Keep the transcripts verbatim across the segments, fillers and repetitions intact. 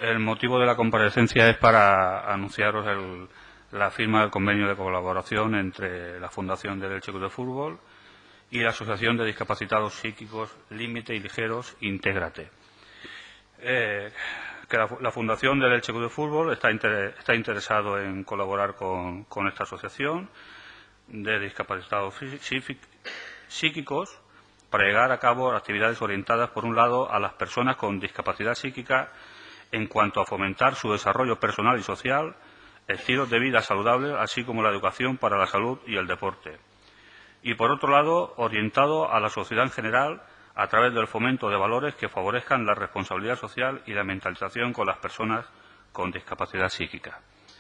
El motivo de la comparecencia es para anunciaros el, la firma del convenio de colaboración entre la Fundación del Elche Club de Fútbol y la Asociación de Discapacitados Psíquicos Límite y Ligeros Intégrate. Eh, que la, la Fundación del Elche Club de Fútbol está, inter, está interesado en colaborar con, con esta asociación de discapacitados psíquicos para llevar a cabo actividades orientadas, por un lado, a las personas con discapacidad psíquica en cuanto a fomentar su desarrollo personal y social, estilos de vida saludables, así como la educación para la salud y el deporte. Y, por otro lado, orientado a la sociedad en general a través del fomento de valores que favorezcan la responsabilidad social y la mentalización con las personas con discapacidad psíquica.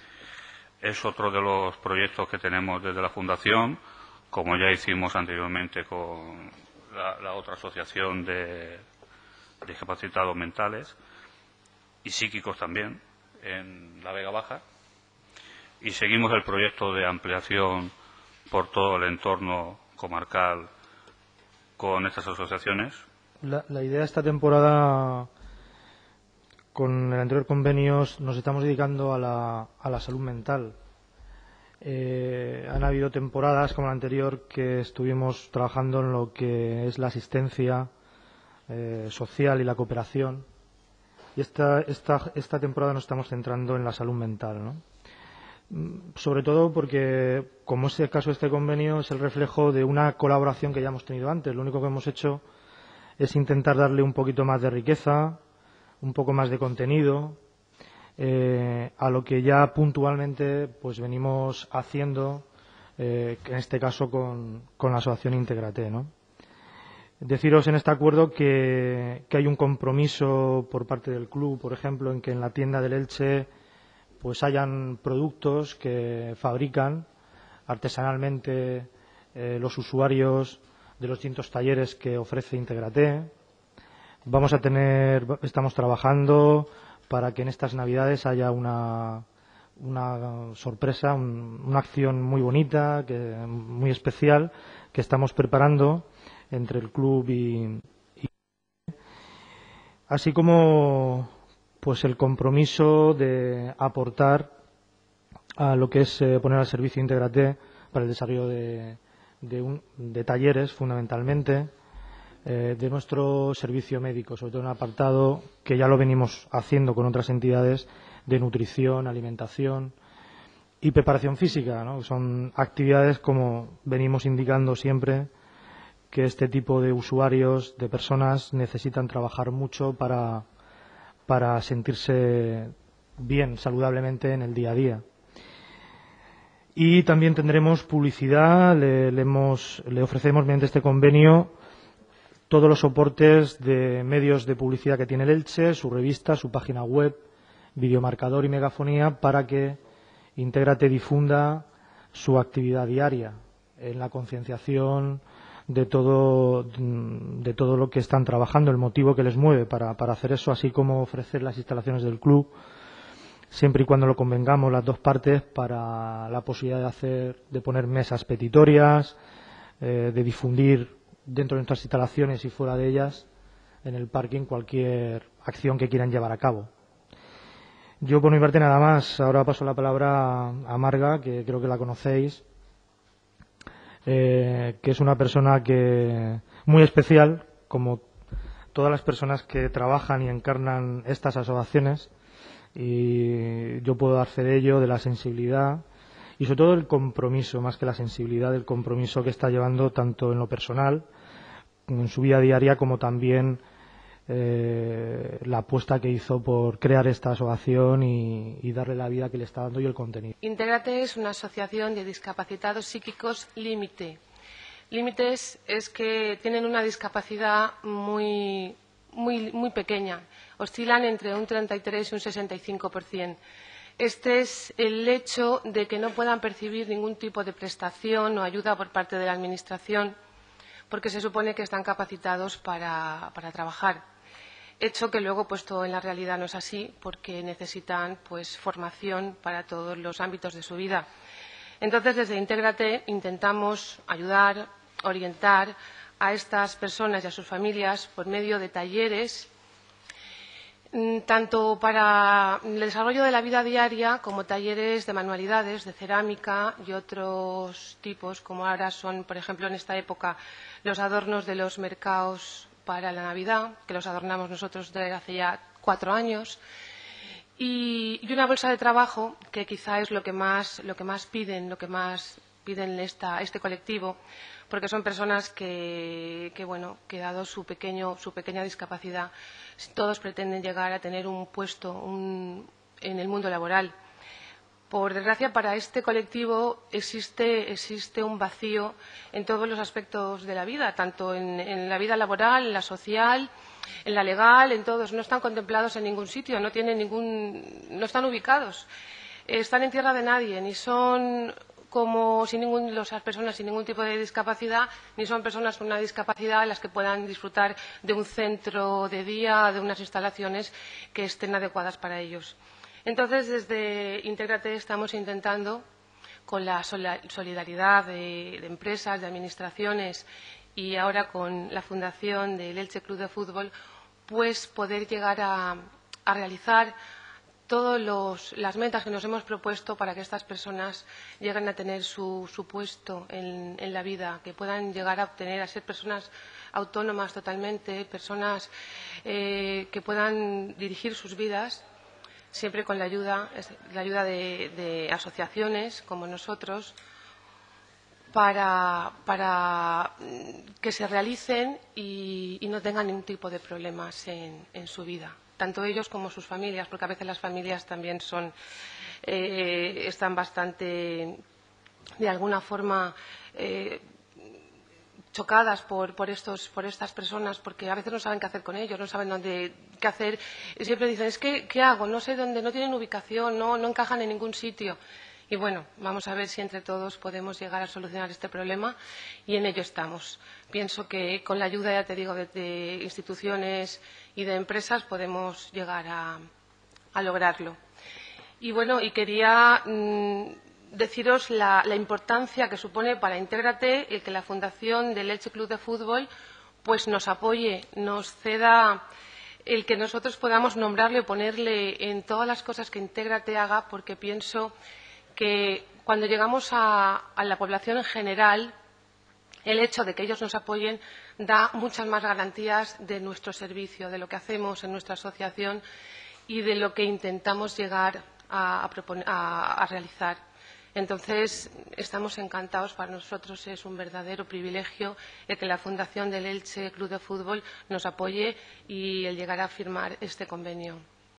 Es otro de los proyectos que tenemos desde la Fundación, como ya hicimos anteriormente con la, la otra asociación de discapacitados mentales y psíquicos también, en la Vega Baja. Y seguimos el proyecto de ampliación por todo el entorno comarcal con estas asociaciones. La, la idea de esta temporada, con el anterior convenio, nos estamos dedicando a la, a la salud mental. Eh, han habido temporadas como la anterior que estuvimos trabajando en lo que es la asistencia eh, social y la cooperación. Y esta, esta, esta temporada nos estamos centrando en la salud mental, ¿no? Sobre todo porque, como es el caso de este convenio, es el reflejo de una colaboración que ya hemos tenido antes. Lo único que hemos hecho es intentar darle un poquito más de riqueza, un poco más de contenido eh, a lo que ya puntualmente pues venimos haciendo, eh, en este caso con, con la asociación Intégrate, ¿no? Deciros en este acuerdo que, que hay un compromiso por parte del club, por ejemplo, en que en la tienda del Elche pues hayan productos que fabrican artesanalmente eh, los usuarios de los distintos talleres que ofrece Intégrate. Vamos a tener, estamos trabajando para que en estas Navidades haya una, una sorpresa, un, una acción muy bonita, que, muy especial, que estamos preparando entre el club y, y así como pues el compromiso de aportar a lo que es eh, poner al servicio Intégrate para el desarrollo de, de, un, de talleres, fundamentalmente, eh, de nuestro servicio médico, sobre todo en un apartado que ya lo venimos haciendo con otras entidades de nutrición, alimentación y preparación física, ¿no? Son actividades, como venimos indicando siempre, que este tipo de usuarios, de personas, necesitan trabajar mucho para para sentirse bien, saludablemente en el día a día. Y también tendremos publicidad, le, le, hemos, le ofrecemos mediante este convenio todos los soportes de medios de publicidad que tiene el Elche, su revista, su página web, videomarcador y megafonía, para que Intégrate difunda su actividad diaria en la concienciación de todo de todo lo que están trabajando, el motivo que les mueve para, para hacer eso, así como ofrecer las instalaciones del club, siempre y cuando lo convengamos las dos partes, para la posibilidad de hacer de poner mesas petitorias, eh, de difundir dentro de nuestras instalaciones y fuera de ellas, en el parking, cualquier acción que quieran llevar a cabo. Yo por mi parte nada más. Ahora paso la palabra a Marga, que creo que la conocéis. Eh, que es una persona que muy especial, como todas las personas que trabajan y encarnan estas asociaciones, y yo puedo dar fe de ello, de la sensibilidad y sobre todo el compromiso, más que la sensibilidad, el compromiso que está llevando tanto en lo personal, en su vida diaria, como también eh, la apuesta que hizo por crear esta asociación y, y darle la vida que le está dando y el contenido. Intégrate es una asociación de discapacitados psíquicos límite. Límites es que tienen una discapacidad muy, muy, muy pequeña. Oscilan entre un treinta y tres y un sesenta y cinco por ciento. Este es el hecho de que no puedan percibir ningún tipo de prestación o ayuda por parte de la Administración, porque se supone que están capacitados para, para trabajar. Hecho que luego, puesto en la realidad, no es así, porque necesitan pues formación para todos los ámbitos de su vida. Entonces, desde Intégrate intentamos ayudar, orientar a estas personas y a sus familias por medio de talleres tanto para el desarrollo de la vida diaria como talleres de manualidades, de cerámica y otros tipos, como ahora son, por ejemplo, en esta época, los adornos de los mercados para la Navidad, que los adornamos nosotros desde hace ya cuatro años, y, y una bolsa de trabajo, que quizá es lo que más, lo que más piden, lo que más piden esta, este colectivo, porque son personas que, que, bueno, que dado su, pequeño, su pequeña discapacidad, todos pretenden llegar a tener un puesto un, en el mundo laboral. Por desgracia, para este colectivo existe, existe un vacío en todos los aspectos de la vida, tanto en, en la vida laboral, en la social, en la legal, en todos. No están contemplados en ningún sitio, no, tienen ningún, no están ubicados. Están en tierra de nadie, ni son como sin ningún, las personas sin ningún tipo de discapacidad, ni son personas con una discapacidad las que puedan disfrutar de un centro de día, de unas instalaciones que estén adecuadas para ellos. Entonces, desde Intégrate estamos intentando, con la solidaridad de, de empresas, de administraciones y ahora con la fundación del Elche Club de Fútbol, pues poder llegar a, a realizar todas las metas que nos hemos propuesto para que estas personas lleguen a tener su, su puesto en, en la vida, que puedan llegar a obtener, a ser personas autónomas totalmente, personas eh, que puedan dirigir sus vidas, siempre con la ayuda, la ayuda de, de asociaciones como nosotros, para, para que se realicen y, y no tengan ningún tipo de problemas en, en su vida, tanto ellos como sus familias, porque a veces las familias también son, eh, están bastante, de alguna forma, eh, chocadas por, por, estos, por estas personas, porque a veces no saben qué hacer con ellos, no saben dónde, qué hacer. Y siempre dicen, es que, ¿qué hago? No sé dónde, no tienen ubicación, no, no encajan en ningún sitio. Y bueno, vamos a ver si entre todos podemos llegar a solucionar este problema y en ello estamos. Pienso que con la ayuda, ya te digo, de, de instituciones y de empresas podemos llegar a, a lograrlo. Y bueno, y quería mmm, deciros la, la importancia que supone para Intégrate el que la Fundación del Elche Club de Fútbol pues nos apoye, nos ceda el que nosotros podamos nombrarle o ponerle en todas las cosas que Intégrate haga, porque pienso que cuando llegamos a, a la población en general, el hecho de que ellos nos apoyen da muchas más garantías de nuestro servicio, de lo que hacemos en nuestra asociación y de lo que intentamos llegar a, a, proponer, a, a realizar. Entonces, estamos encantados. Para nosotros es un verdadero privilegio el que la Fundación del Elche Club de Fútbol nos apoye y el llegar a firmar este convenio.